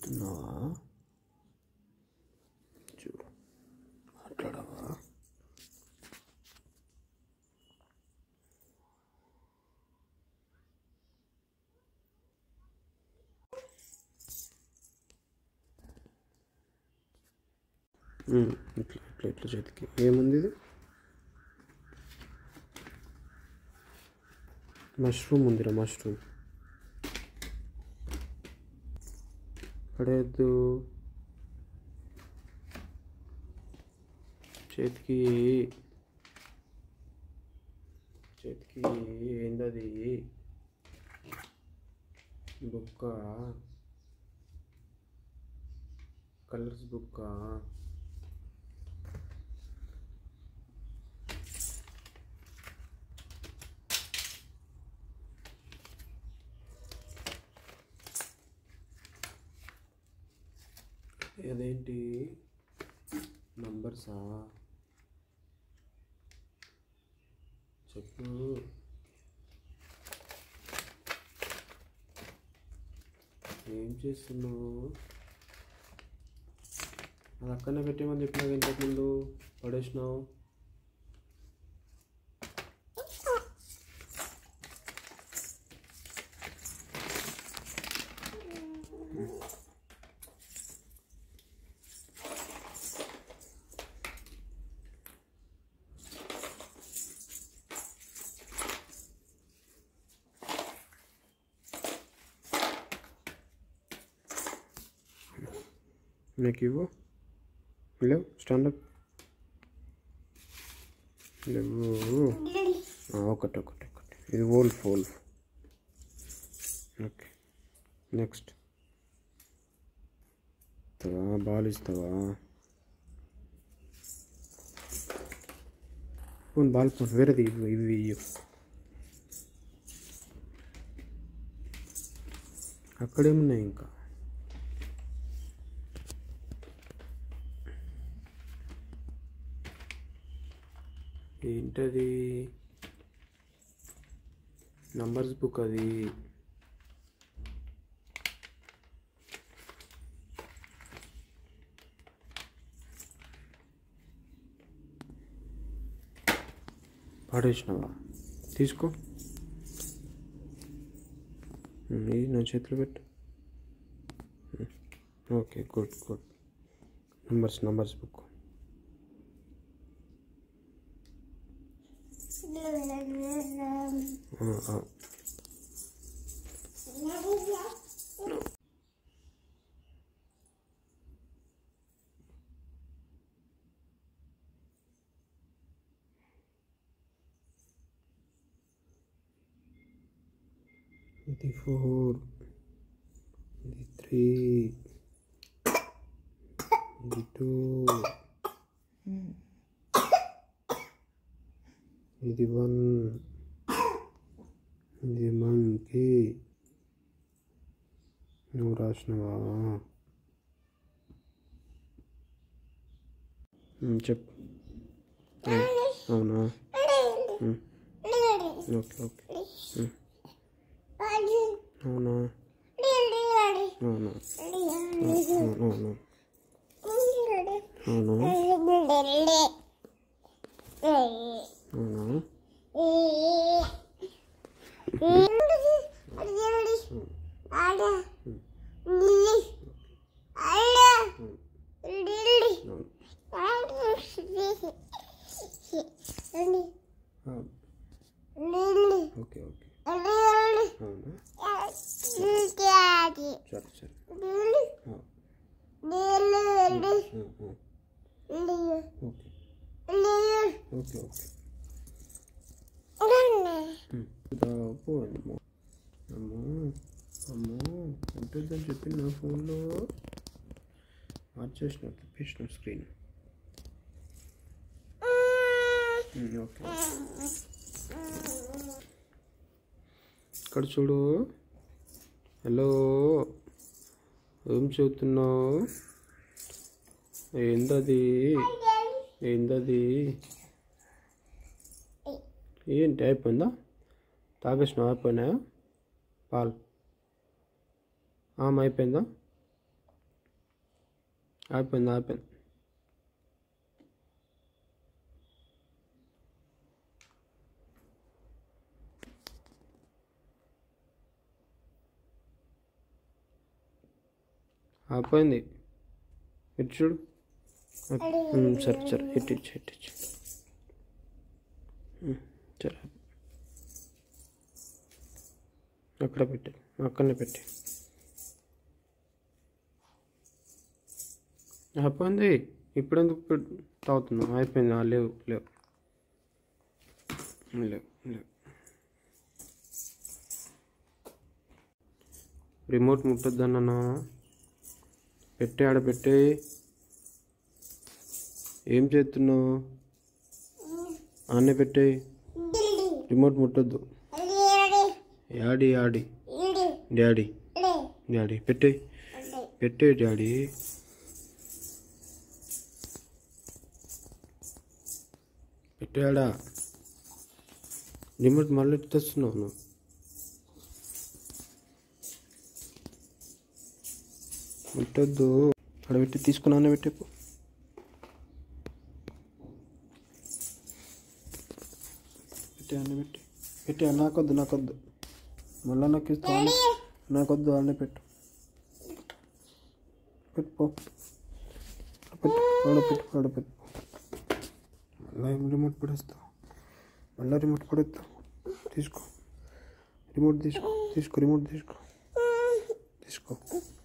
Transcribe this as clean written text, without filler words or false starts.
వింటున్నావా? చూడు, మాట్లాడవా? ఇట్లా ఇట్లా ఇట్లా చేతికి ఏముంది? ఇది మష్రూమ్ ఉందిరా, మష్రూమ్ పడేద్దు. చేతికి చేతికి ఏందది? బుక్క, కలర్స్ బుక్క. అదేంటి నంబర్సా? చెప్పు. ఏం చేస్తున్నావు? అది అక్కడనే పెట్టేమని చెప్పినావు, ఇంతకుముందు పడేసినావు. నాకు ఇవ్వు. లేవు, స్టాండప్ లేవు. ఒకటి ఒకటి ఒకటి. ఇది వోల్ఫ్, వోల్ఫ్. Okay, next. ఇస్తావా? బాల్ ఇస్తావా? పోను, బాల్ పోను. వేరేది ఇవి ఇవి ఇవి. అక్కడేమున్నాయి ఇంకా? ఏంటది? నంబర్స్ బుక్ అది. పడేసినావా? తీసుకో. ఇది నా చేతిలో పెట్టు. Okay, good good. Numbers book. ఇది 4, ఇది 3, ఇది 2, ఇది 1, ఇది మంకీ. నువ్వు రాసినవా? చెప్పు. అవునా? Okay okay. అవునా? అవునా? అవునా? అవునా? అవునా? Okay okay. అవునా? సరే సరే. Okay okay okay. అమ్మో అమ్మో ఉంటుందని చెప్పి నా ఫోన్లో మార్చేసిన, తిప్పేసిన స్క్రీన్. ఓకే, ఇక్కడ చూడు. హలో, ఏం చదువుతున్నావు? ఏందది? ఏందది? ఏంటి, అయిపోయిందా? తాగేసినావు? అయిపోయినాయా పాలు? అయిపోయిందా? అయిపోయింది అయిపోయింది. అయిపోయింది. ఇటు చూడు. సరే సరే ఇట్టిచ్చు ఇట్టిచ్చు. సరే అక్కడ పెట్టి అక్కడనే పెట్టి. అయిపోయింది. ఇప్పుడు ఎందుకు తాగుతున్నావు? అయిపోయింది. లేవు లేవు లేవు లేవు. రిమోట్ ముట్టొద్దన్నా. పెట్టే ఆడ పెట్టే. ఏం చేస్తున్నావు? ఆనే పెట్టే. రిమోట్ ముట్టొద్దు. యాడి యాడి డాడీ డాడీ పెట్టే పెట్టే డాడీ. పెట్టాడా? రిమోట్ మళ్ళీ తెస్తున్నావు నువ్వు. ముట్టొద్దు. అక్కడ పెట్టి తీసుకున్నానే పెట్టే. పెట్టి అన్నీ పెట్టి పెట్టి. నాకొద్దు నాకొద్దు. మళ్ళా నాకు ఇస్తాను. నాకొద్దు. అన్నీ పెట్టు పెట్టుకో. పెట్టు ఆడపెట్టు ఆడపెట్టు. మళ్ళీ రిమోట్ పడేస్తావు. మళ్ళీ రిమోట్ పడేస్తావు. తీసుకో రిమోట్ తీసుకో తీసుకో రిమోట్ తీసుకో తీసుకో.